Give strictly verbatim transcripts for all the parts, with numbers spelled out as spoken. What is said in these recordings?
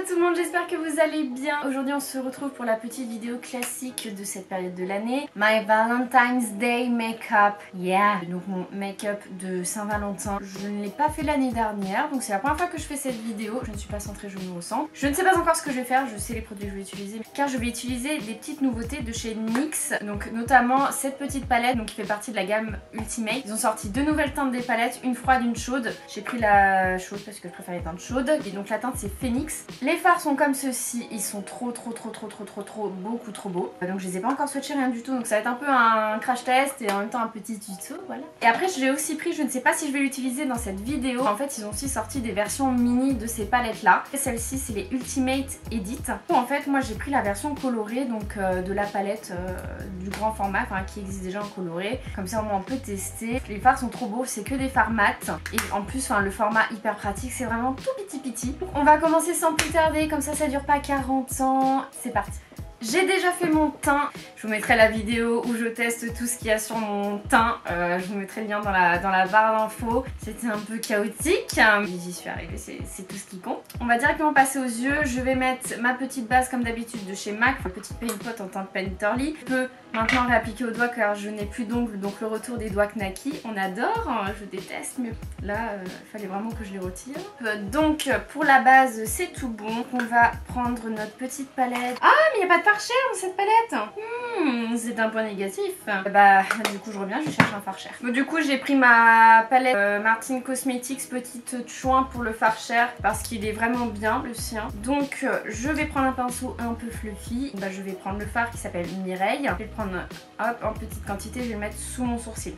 Hello tout le monde, j'espère que vous allez bien. Aujourd'hui on se retrouve pour la petite vidéo classique de cette période de l'année. My Valentine's Day Makeup, yeah. Donc mon make-up de Saint-Valentin, je ne l'ai pas fait l'année dernière, donc c'est la première fois que je fais cette vidéo. Je ne suis pas centrée, je me ressens. Je ne sais pas encore ce que je vais faire, je sais les produits que je vais utiliser, car je vais utiliser des petites nouveautés de chez N Y X, donc notamment cette petite palette donc qui fait partie de la gamme Ultimate. Ils ont sorti deux nouvelles teintes des palettes, une froide, une chaude. J'ai pris la chaude parce que je préfère les teintes chaudes, et donc la teinte c'est Phoenix. Les fards sont comme ceci, ils sont trop trop trop trop trop trop trop beaucoup trop beaux. Donc je les ai pas encore swatchés, rien du tout, donc ça va être un peu un crash test et en même temps un petit tuto, voilà. Et après je l'ai aussi pris, je ne sais pas si je vais l'utiliser dans cette vidéo. En fait ils ont aussi sorti des versions mini de ces palettes là. Celle-ci c'est les Ultimate Edit. En fait moi j'ai pris la version colorée donc euh, de la palette euh, du grand format, enfin qui existe déjà en coloré. Comme ça au moins on peut tester. Les fards sont trop beaux, c'est que des fards mat. Et en plus enfin, le format hyper pratique, c'est vraiment tout petit petit. On va commencer sans plus tarder, comme ça ça dure pas quarante ans. C'est parti. J'ai déjà fait mon teint, je vous mettrai la vidéo où je teste tout ce qu'il y a sur mon teint, euh, je vous mettrai le lien dans la, dans la barre d'infos. C'était un peu chaotique, mais j'y suis arrivée, c'est tout ce qui compte. On va directement passer aux yeux, je vais mettre ma petite base comme d'habitude de chez MAC, une petite paint pot en teinte Painterly. Je peux maintenant réappliquer aux doigts car je n'ai plus d'ongles, donc le retour des doigts knacky, on adore, hein, je déteste, mais là il euh, fallait vraiment que je les retire. Euh, donc pour la base c'est tout bon, on va prendre notre petite palette. Ah mais il n'y a pas de fard cher dans cette palette. Hmm, c'est un point négatif. Bah du coup je reviens, je cherche un fard cher. Bon, du coup j'ai pris ma palette euh, Martin Cosmetics petite chouin pour le fard cher parce qu'il est vraiment bien le sien. Donc euh, je vais prendre un pinceau un peu fluffy. Bah, je vais prendre le fard qui s'appelle Mireille. Je vais le prendre hop, en petite quantité, je vais le mettre sous mon sourcil.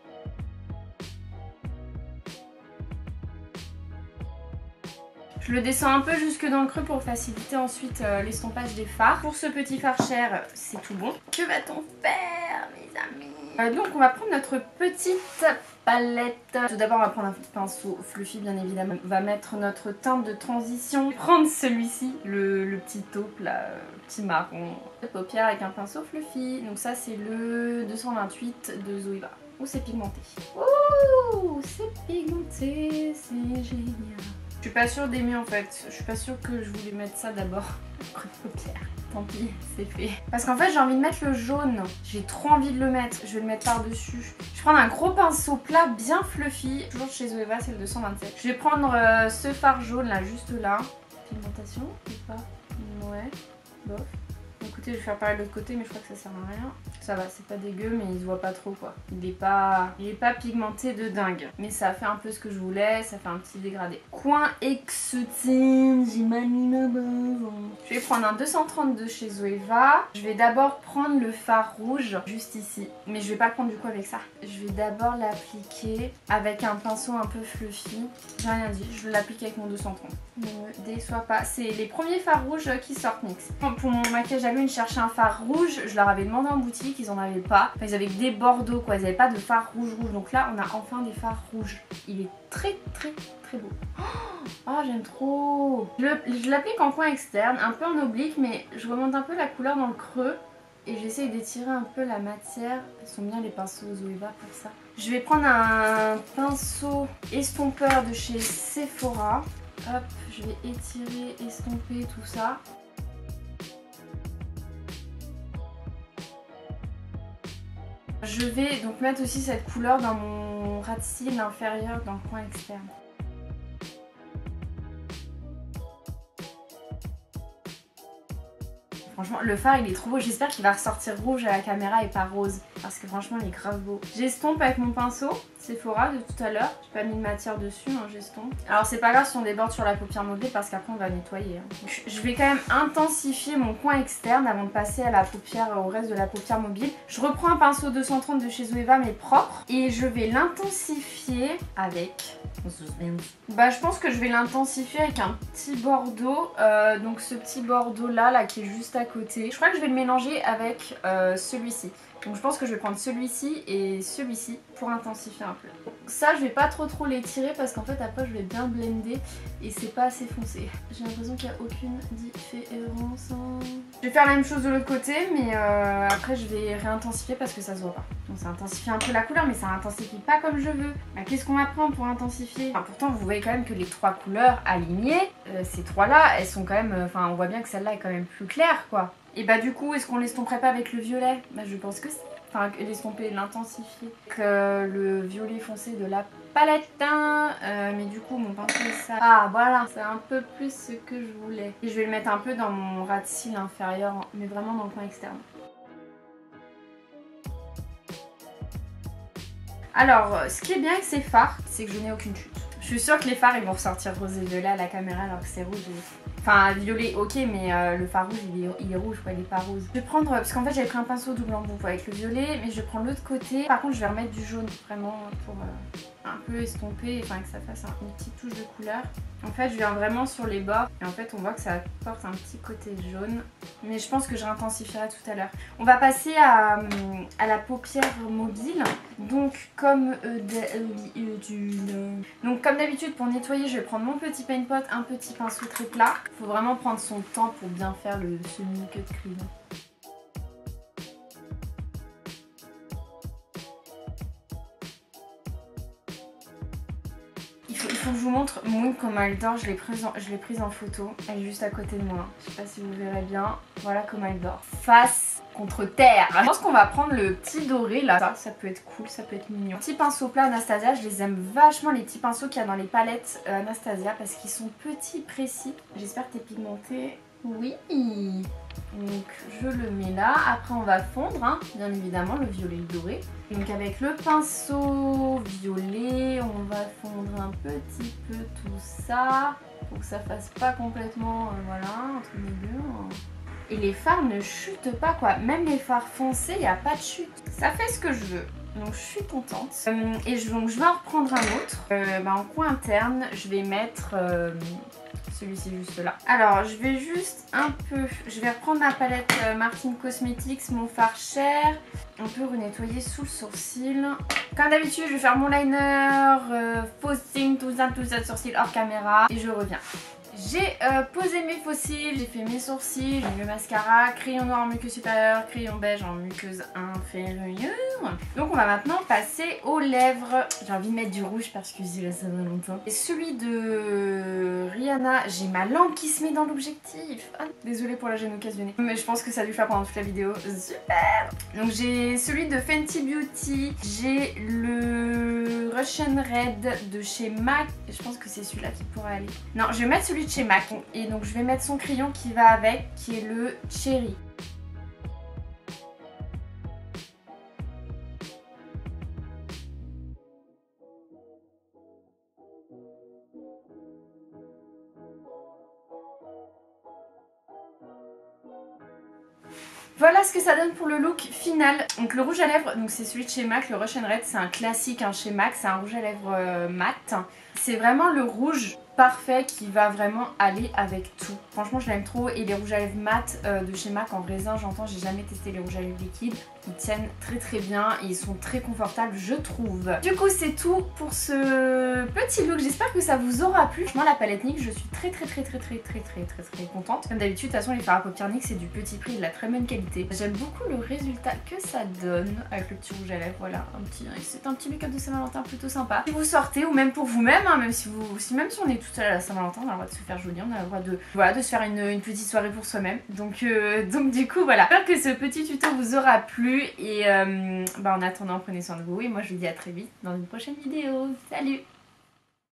Je le descends un peu jusque dans le creux pour faciliter ensuite euh, l'estompage des fards. Pour ce petit fard cher, c'est tout bon. Que va-t-on faire, mes amis? euh, Donc on va prendre notre petite palette. Tout d'abord on va prendre un pinceau fluffy bien évidemment. On va mettre notre teinte de transition. Prendre celui-ci, le, le petit taupe là, le petit marron de paupières avec un pinceau fluffy. Donc ça c'est le deux cent vingt-huit de Zoeva. Oh c'est pigmenté. Oh c'est pigmenté, c'est génial. Je suis pas sûre d'aimer en fait, je suis pas sûre que je voulais mettre ça d'abord. Après paupières, tant pis, c'est fait. Parce qu'en fait j'ai envie de mettre le jaune, j'ai trop envie de le mettre, je vais le mettre par dessus. Je vais prendre un gros pinceau plat bien fluffy, toujours chez Zoeva c'est le deux cent vingt-sept. Je vais prendre euh, ce fard jaune là, juste là. Pigmentation ou pas? Ouais, bof. Écoutez, je vais faire pareil de l'autre côté mais je crois que ça sert à rien. Ça va, c'est pas dégueu mais il se voit pas trop quoi. Il est pas, il est pas pigmenté de dingue. Mais ça fait un peu ce que je voulais, ça fait un petit dégradé. Coin exotine, j'ai mal mis ma base. Je vais prendre un deux cent trente de chez Zoeva. Je vais d'abord prendre le fard rouge juste ici. Mais je vais pas le prendre du coup avec ça. Je vais d'abord l'appliquer avec un pinceau un peu fluffy. J'ai rien dit, je l'applique avec mon deux cent trente. Ne me déçois pas. C'est les premiers fards rouges qui sortent N Y X. Pour mon maquillage à l'une, je cherchais un fard rouge. Je leur avais demandé en boutique, ils en avaient pas. Enfin, ils avaient que des bordeaux quoi. Ils n'avaient pas de fard rouge rouge. Donc là, on a enfin des fards rouges. Il est très très très beau. Oh, j'aime trop. Je, je l'applique en coin externe, un peu en oblique, mais je remonte un peu la couleur dans le creux. Et j'essaye d'étirer un peu la matière. Ils sont bien les pinceaux Zoeva pour ça. Je vais prendre un pinceau estompeur de chez Sephora. Hop, je vais étirer, estomper tout ça. Je vais donc mettre aussi cette couleur dans mon ras de cils inférieur dans le coin externe. Franchement, le fard il est trop beau. J'espère qu'il va ressortir rouge à la caméra et pas rose. Parce que franchement, il est grave beau. J'estompe avec mon pinceau Sephora de tout à l'heure. J'ai pas mis de matière dessus, hein, j'estompe. Alors c'est pas grave si on déborde sur la paupière mobile parce qu'après on va nettoyer. Hein. Je vais quand même intensifier mon coin externe avant de passer à la paupière, au reste de la paupière mobile. Je reprends un pinceau deux cent trente de chez Zoeva mais propre. Et je vais l'intensifier avec... Bah je pense que je vais l'intensifier avec un petit bordeaux. Euh, donc ce petit bordeaux là, là qui est juste à côté. Je crois que je vais le mélanger avec euh, celui-ci. Donc je pense que je vais prendre celui-ci et celui-ci pour intensifier un peu. Ça je vais pas trop trop les tirer parce qu'en fait après je vais bien blender et c'est pas assez foncé. J'ai l'impression qu'il n'y a aucune différence. Je vais faire la même chose de l'autre côté mais euh, après je vais réintensifier parce que ça se voit pas. Donc ça intensifie un peu la couleur mais ça intensifie pas comme je veux. Bah, qu'est-ce qu'on va prendre pour intensifier? Enfin, pourtant vous voyez quand même que les trois couleurs alignées, euh, ces trois là elles sont quand même, enfin euh, on voit bien que celle-là est quand même plus claire quoi. Et bah du coup, est-ce qu'on l'estomperait pas avec le violet? Bah je pense que c'est... Enfin, l'estomper, l'intensifier. Avec euh, le violet foncé de la palette. Hein. Euh, mais du coup, mon pinceau, ça... Ah voilà, c'est un peu plus ce que je voulais. Et je vais le mettre un peu dans mon ras de cils inférieur, mais vraiment dans le coin externe. Alors, ce qui est bien avec ces fards, c'est que je n'ai aucune chute. Je suis sûre que les fards, ils vont ressortir rose et violet à la caméra alors que c'est rouge et... Enfin, violet, ok, mais euh, le fard rouge, il est, il est rouge, quoi, il est pas rose. Je vais prendre, parce qu'en fait, j'avais pris un pinceau double embout avec le violet, mais je vais prendre l'autre côté. Par contre, je vais remettre du jaune, vraiment, pour euh, un peu estomper, enfin, que ça fasse un, une petite touche de couleur. En fait, je viens vraiment sur les bords, et en fait, on voit que ça porte un petit côté jaune. Mais je pense que je réintensifierai tout à l'heure. On va passer à, à la paupière mobile. Donc, comme euh, de, euh, du, euh, donc, comme d'habitude, pour nettoyer, je vais prendre mon petit paint pot, un petit pinceau très plat. Il faut vraiment prendre son temps pour bien faire le semi-cut crayon. Il faut, il faut que je vous montre Moon comment elle dort. Je l'ai prise, prise en photo. Elle est juste à côté de moi. Je sais pas si vous verrez bien. Voilà comment elle dort. Face contre terre. Je pense qu'on va prendre le petit doré là. Ça, ça peut être cool, ça peut être mignon. Petit pinceau plat Anastasia. Je les aime vachement les petits pinceaux qu'il y a dans les palettes euh, Anastasia parce qu'ils sont petits, précis. J'espère que t'es pigmenté. Oui. Donc je le mets là. Après on va fondre, hein, bien évidemment, le violet et le doré. Donc avec le pinceau violet, on va fondre un petit peu tout ça pour que ça fasse pas complètement, euh, voilà, entre les deux. Et les fards ne chutent pas quoi. Même les fards foncés, il n'y a pas de chute. Ça fait ce que je veux. Donc je suis contente. Euh, et je, donc je vais en reprendre un autre. Euh, bah, en coin interne, je vais mettre... Euh, celui-ci juste là. Alors je vais juste un peu, je vais reprendre ma palette euh, Martin Cosmetics, mon fard cher, un peu renettoyer sous le sourcil. Comme d'habitude je vais faire mon liner, euh, faux cils, tout ça, tout ça de sourcil hors caméra et je reviens. J'ai euh, posé mes faux cils, j'ai fait mes sourcils, j'ai mis le mascara, crayon noir en muqueuse supérieure, crayon beige en muqueuse inférieure. Donc on va maintenant passer aux lèvres. J'ai envie de mettre du rouge parce que c'est la Saint-Valentin. Et celui de Rihanna, j'ai ma langue qui se met dans l'objectif. Ah, désolée pour la gêne occasionnée. Mais je pense que ça a dû faire pendant toute la vidéo. Super. Donc j'ai celui de Fenty Beauty, j'ai le Russian Red de chez MAC. Et je pense que c'est celui-là qui pourrait aller. Non, je vais mettre celui de chez MAC. Et donc je vais mettre son crayon qui va avec, qui est le Cherry. Voilà ce que ça donne pour le look final. Donc le rouge à lèvres, donc c'est celui de chez MAC, le Russian Red, c'est un classique hein, chez MAC, c'est un rouge à lèvres euh, mat. C'est vraiment le rouge parfait qui va vraiment aller avec tout. Franchement je l'aime trop et les rouges à lèvres mat euh, de chez MAC en raisin, j'entends, j'ai jamais testé les rouges à lèvres liquides. Ils tiennent très très bien et ils sont très confortables je trouve. Du coup c'est tout pour ce petit look, j'espère que ça vous aura plu. Franchement la palette N Y X je suis très très très très très très très très très contente. Comme d'habitude de toute façon les fards à paupières N Y X c'est du petit prix, de la très bonne qualité. J'aime beaucoup le résultat que ça donne avec le petit rouge à lèvres, voilà, un petit, c'est un petit make-up de Saint-Valentin plutôt sympa. Si vous sortez ou même pour vous-même, hein, même si vous, si même si on est toute seule à la Saint-Valentin, on a le droit de se faire joli, on a le droit de, voilà, de se faire une, une petite soirée pour soi-même. Donc, euh, donc du coup voilà, j'espère que ce petit tuto vous aura plu et euh, bah, en attendant prenez soin de vous et moi je vous dis à très vite dans une prochaine vidéo. Salut!